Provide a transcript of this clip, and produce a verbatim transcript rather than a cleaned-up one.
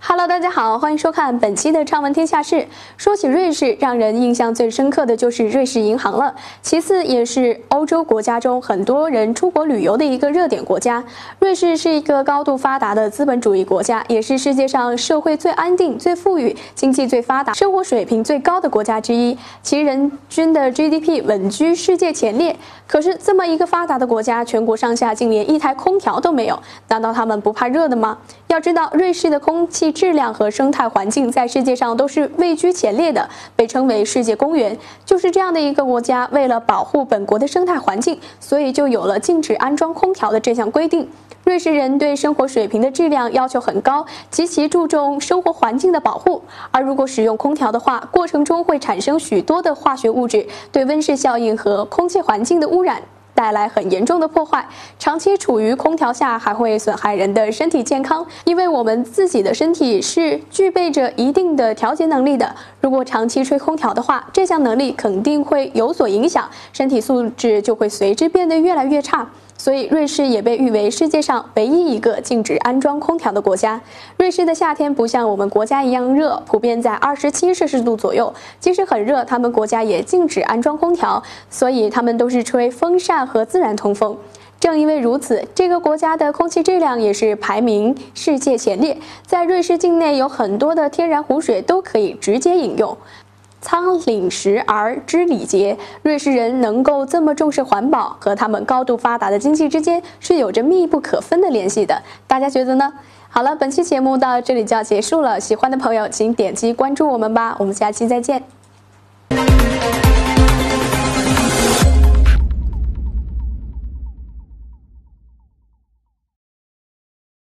Hello， 大家好，欢迎收看本期的《畅闻天下事》。说起瑞士，让人印象最深刻的就是瑞士银行了，其次也是欧洲国家中很多人出国旅游的一个热点国家。瑞士是一个高度发达的资本主义国家，也是世界上社会最安定、最富裕、经济最发达、生活水平最高的国家之一，其人均的 G D P 稳居世界前列。可是这么一个发达的国家，全国上下竟连一台空调都没有，难道他们不怕热的吗？要知道，瑞士的空气质量和生态环境在世界上都是位居前列的，被称为世界公园。就是这样的一个国家，为了保护本国的生态环境，所以就有了禁止安装空调的这项规定。瑞士人对生活水平的质量要求很高，极其注重生活环境的保护。而如果使用空调的话，过程中会产生许多的化学物质，对温室效应和空气环境的污染带来很严重的破坏，长期处于空调下还会损害人的身体健康，因为我们自己的身体是具备着一定的调节能力的。如果长期吹空调的话，这项能力肯定会有所影响，身体素质就会随之变得越来越差。所以，瑞士也被誉为世界上唯一一个禁止安装空调的国家。瑞士的夏天不像我们国家一样热，普遍在二十七摄氏度左右。即使很热，他们国家也禁止安装空调，所以他们都是吹风扇和自然通风。正因为如此，这个国家的空气质量也是排名世界前列。在瑞士境内有很多的天然湖水都可以直接饮用。仓廪实而知礼节，瑞士人能够这么重视环保，和他们高度发达的经济之间是有着密不可分的联系的。大家觉得呢？好了，本期节目到这里就要结束了，喜欢的朋友请点击关注我们吧，我们下期再见。